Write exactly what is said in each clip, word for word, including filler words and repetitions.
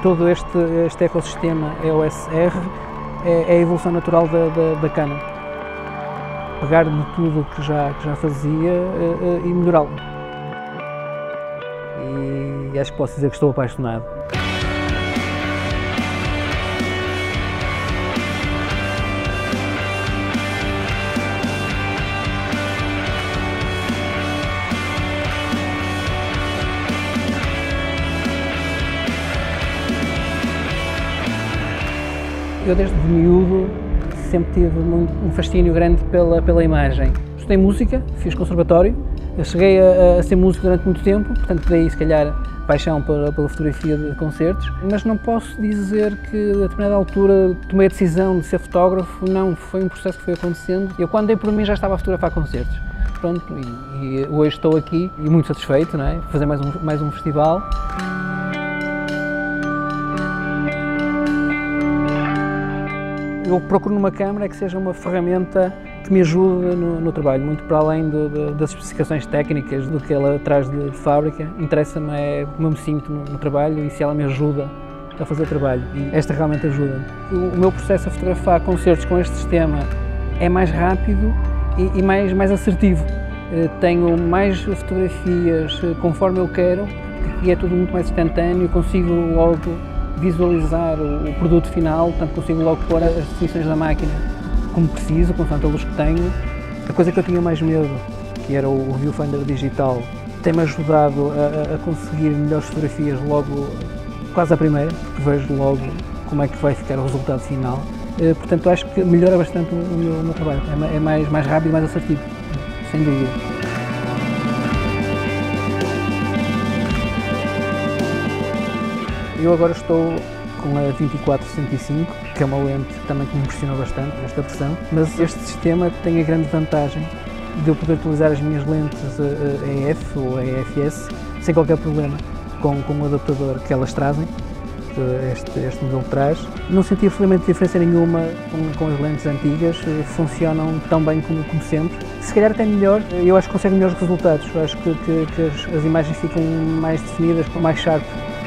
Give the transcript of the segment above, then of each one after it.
todo este, este ecossistema E O S R é, é a evolução natural da, da, da Canon. Pegar de tudo o que já, que já fazia uh, uh, e melhorá-lo. E acho que posso dizer que estou apaixonado. Eu desde miúdo sempre tive um fascínio grande pela, pela imagem. Estudei música, fiz conservatório, eu cheguei a, a ser músico durante muito tempo, portanto daí se calhar paixão pela, pela fotografia de concertos, mas não posso dizer que a determinada altura tomei a decisão de ser fotógrafo, não, foi um processo que foi acontecendo. Eu quando dei por mim já estava a fotografar concertos. Pronto, e, e hoje estou aqui e muito satisfeito, não é? Fazer mais um, mais um festival. Eu procuro numa câmara que seja uma ferramenta que me ajude no, no trabalho, muito para além de, de, das especificações técnicas do que ela traz de, de fábrica. Interessa-me é como eu me sinto no, no trabalho e se ela me ajuda a fazer trabalho. E esta realmente ajuda. O, o meu processo a fotografar concertos com este sistema é mais rápido e, e mais, mais assertivo. Uh, tenho mais fotografias conforme eu quero e é tudo muito mais instantâneo, consigo logo visualizar o produto final, portanto consigo logo pôr as definições da máquina como preciso, consoante a luz que tenho. A coisa que eu tinha mais medo, que era o viewfinder digital, tem-me ajudado a, a conseguir melhores fotografias logo, quase à primeira, porque vejo logo como é que vai ficar o resultado final. Portanto, acho que melhora bastante o meu, o meu trabalho, é mais, mais rápido e mais assertivo, sem dúvida. Eu agora estou com a vinte e quatro cento e cinco, que é uma lente também que me impressionou bastante nesta versão, mas este sistema tem a grande vantagem de eu poder utilizar as minhas lentes E F ou E F S sem qualquer problema, com, com o adaptador que elas trazem, que este, este modelo traz. Não senti absolutamente diferença nenhuma com, com as lentes antigas, funcionam tão bem como, como sempre. Se calhar até melhor, eu acho que consegue melhores resultados, eu acho que, que, que as, as imagens ficam mais definidas, mais sharp.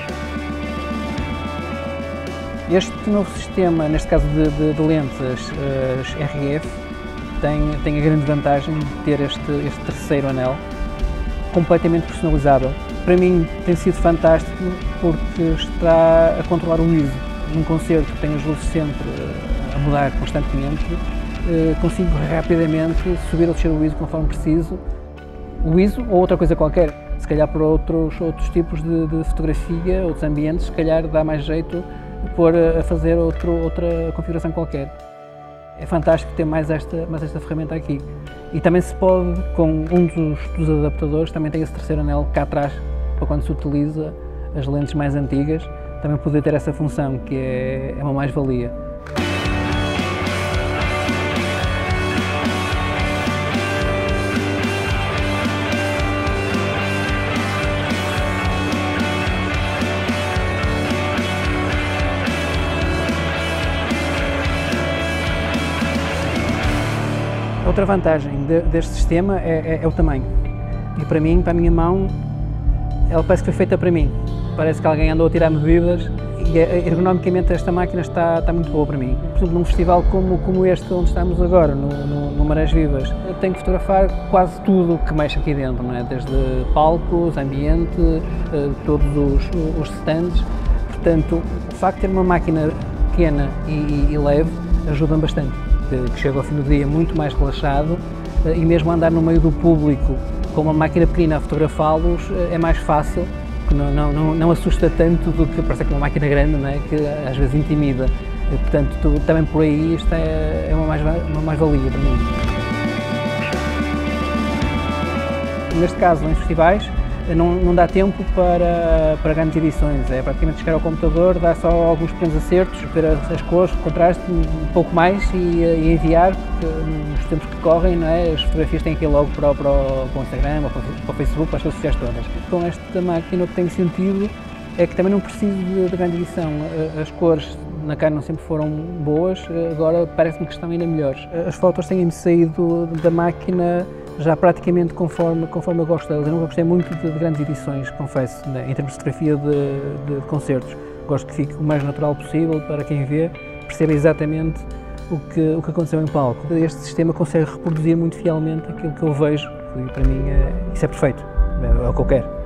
Este novo sistema, neste caso de, de, de lentes, as R F, tem, tem a grande vantagem de ter este, este terceiro anel completamente personalizável. Para mim tem sido fantástico porque está a controlar o I S O. Num concerto que tem as luzes sempre a mudar constantemente, consigo rapidamente subir ou descer o I S O conforme preciso, o I S O ou outra coisa qualquer. Se calhar para outros, outros tipos de, de fotografia, outros ambientes, se calhar dá mais jeito pôr a fazer outro, outra configuração qualquer. É fantástico ter mais esta, mais esta ferramenta aqui. E também se pode, com um dos, dos adaptadores, também tem esse terceiro anel cá atrás, para quando se utiliza as lentes mais antigas, também poder ter essa função, que é, é uma mais-valia. Outra vantagem de, deste sistema é, é, é o tamanho. E para mim, para a minha mão, ela parece que foi feita para mim. Parece que alguém andou a tirar medidas e ergonomicamente esta máquina está, está muito boa para mim. Por exemplo, num festival como, como este onde estamos agora, no, no, no Marés Vivas, eu tenho que fotografar quase tudo o que mexe aqui dentro, não é? Desde palcos, ambiente, todos os, os stands. Portanto, o facto de ter uma máquina pequena e, e, e leve ajuda-me bastante. Que chego ao fim do dia muito mais relaxado e mesmo andar no meio do público com uma máquina pequena a fotografá-los é mais fácil, que não, não, não, não assusta tanto do que parece que uma máquina grande, não é? Que às vezes intimida. E, portanto, tu, também por aí isto é, é uma mais-valia uma mais para mim. Neste caso, nos festivais, não, não dá tempo para, para grandes edições, é praticamente chegar ao computador, dar só alguns pequenos acertos, ver as, as cores, o contraste, um pouco mais e, e enviar, porque nos tempos que correm, não é, as fotografias têm que ir logo para, para, o, para o Instagram, ou para, para o Facebook, para as redes sociais todas. Com esta máquina o que tem sentido é que também não preciso de, de grande edição, as cores na Canon sempre foram boas, agora parece-me que estão ainda melhores. As fotos têm-me saído da máquina já praticamente conforme, conforme eu gosto delas. Eu nunca gostei muito de, de grandes edições, confesso, né, em termos de fotografia de, de, de concertos. Gosto que fique o mais natural possível para quem vê perceba exatamente o que, o que aconteceu em palco. Este sistema consegue reproduzir muito fielmente aquilo que eu vejo e para mim é, isso é perfeito, é, é o que eu quero.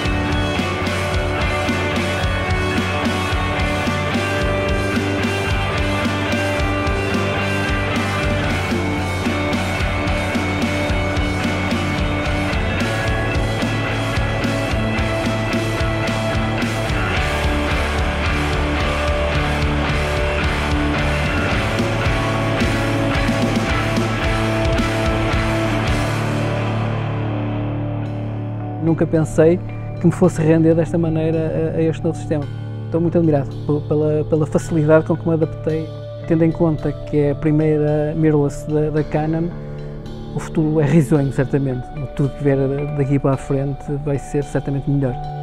Nunca pensei que me fosse render desta maneira a, a este novo sistema. Estou muito admirado pela, pela facilidade com que me adaptei. Tendo em conta que é a primeira mirrorless da, da Canon, o futuro é risonho, certamente. Tudo que vier daqui para a frente vai ser certamente melhor.